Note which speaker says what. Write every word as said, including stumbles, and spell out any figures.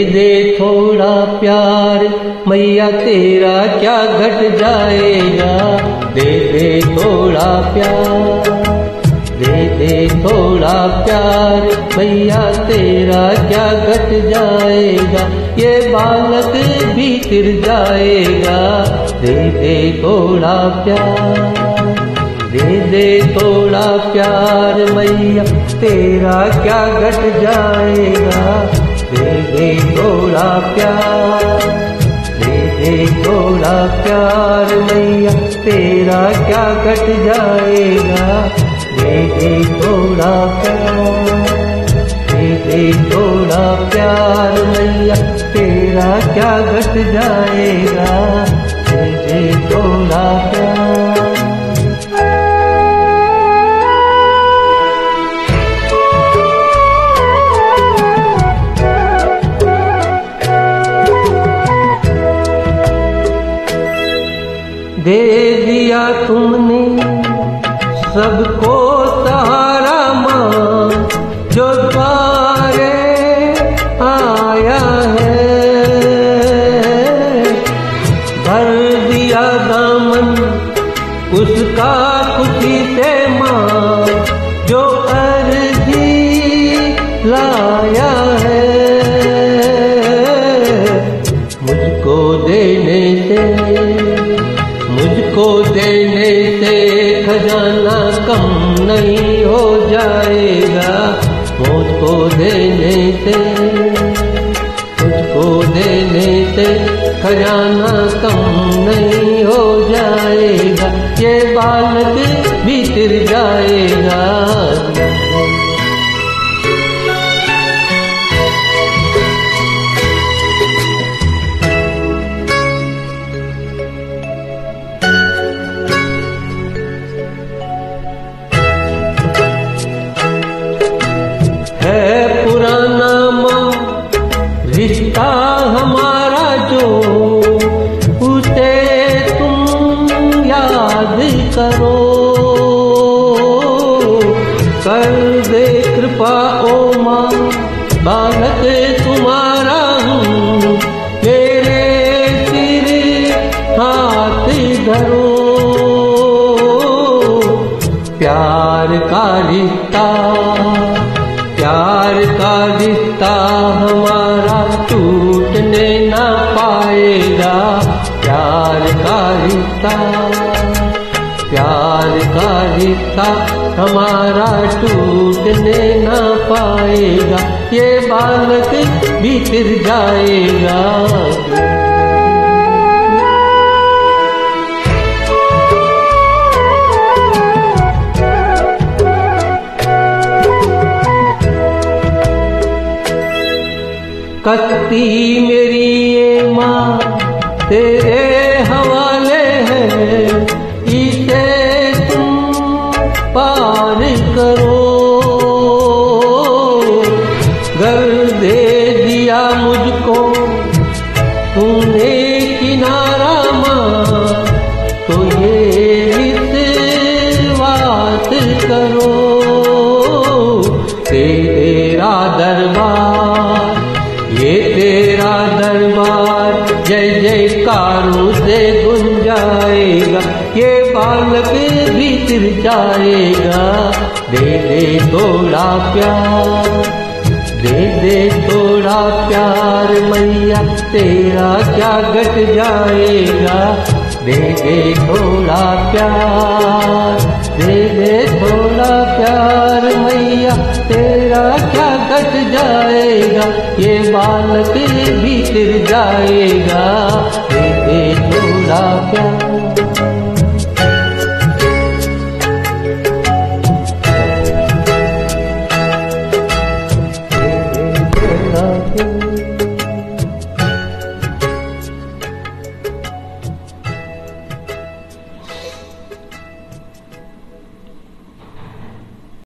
Speaker 1: दे थोड़ा प्यार मैया तेरा क्या घट जाएगा। दे दे थोड़ा प्यार, दे दे थोड़ा प्यार मैया तेरा क्या घट जाएगा। ये बालक भी तिर जाएगा। दे दे थोड़ा प्यार, दे दे थोड़ा प्यार मैया तेरा क्या घट जाएगा। दे दे थोड़ा प्यार, दे दे थोड़ा प्यार मैया तेरा क्या घट जाएगा। दे दे थोड़ा प्यार, दे दे थोड़ा प्यार मैया तेरा क्या घट जाएगा। दे दे थोड़ा प्यार। दे दिया तुमने सबको सहारा माँ, जो द्वारे आया है। भर दिया दामन उसका खुशी से माँ, जो अर्जी लाया है। मुझको देने से, मुझको देने से खजाना कम नहीं हो जाएगा। मुझको देने से, मुझको देने से खजाना कम नहीं हो जाएगा। ये बालक भी तिर जाएगा। है पुराना माँ रिश्ता हमारा जो, उसे तुम याद करो। कर दे कृपा ओ माँ बालक तुम्हारा हूँ, मेरे सिर हाथ धरो। प्यार का रिश्ता, प्यार का रिश्ता हमारा टूटने ना पाएगा। प्यार का रिश्ता, प्यार का रिश्ता हमारा टूटने ना पाएगा। ये बालक भी तिर जाएगा। कश्ती मेरी ये माँ तेरे हवाले है, इसे तुम पार करो। घर दे दिया मुझको तूने किनारा माँ, तो ये विश्वास करो। तेरा दरबार, ये तेरा दरबार जय जयकारों से गुंजाएगा। ये बालक भी तिर जाएगा। दे दे थोड़ा प्यार, दे दे थोड़ा प्यार मैया तेरा क्या घट जाएगा। दे दे थोड़ा प्यार, दे दे थोड़ा प्यार मैया तेरा क्या घट जाएगा। ये बालक भी तिर जाएगा। दे दे थोड़ा प्यार।